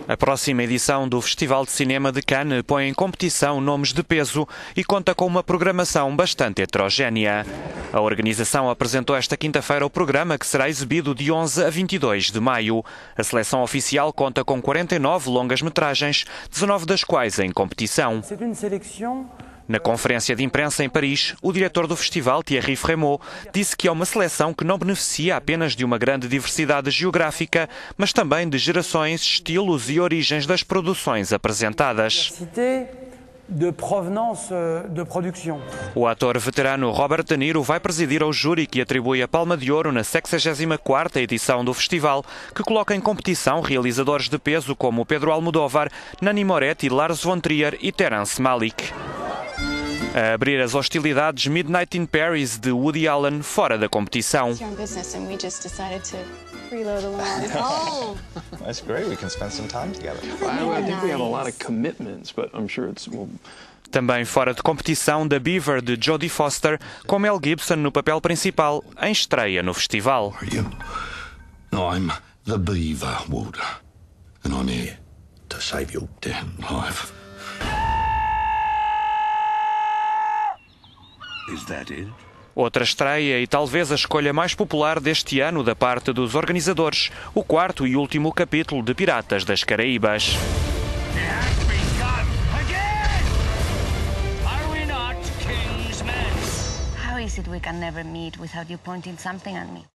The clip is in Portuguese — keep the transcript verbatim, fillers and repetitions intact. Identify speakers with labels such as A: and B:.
A: A próxima edição do Festival de Cinema de Cannes põe em competição nomes de peso e conta com uma programação bastante heterogénea. A organização apresentou esta quinta-feira o programa, que será exibido de onze a vinte e dois de maio. A seleção oficial conta com quarenta e nove longas-metragens, dezanove das quais em competição. Na conferência de imprensa em Paris, o diretor do festival, Thierry Frémaux, disse que é uma seleção que não beneficia apenas de uma grande diversidade geográfica, mas também de gerações, estilos e origens das produções apresentadas.
B: De provenance de produção.
A: O ator veterano Robert De Niro vai presidir ao júri que atribui a Palma de Ouro na sexagésima quarta edição do festival, que coloca em competição realizadores de peso como Pedro Almodóvar, Nanni Moretti, Lars von Trier e Terrence Malick. A abrir as hostilidades, Midnight in Paris, de Woody Allen, fora da competição. Também fora de competição, The Beaver, de Jodie Foster, com Mel Gibson no papel principal, em estreia no festival.
C: I'm the Beaver, Walter, and I'm here to save your damn life. Is that it?
A: Outra estreia e talvez a escolha mais popular deste ano da parte dos organizadores, o quarto e último capítulo de Piratas das Caraíbas.
D: How is it we can never meet without you pointing something at me?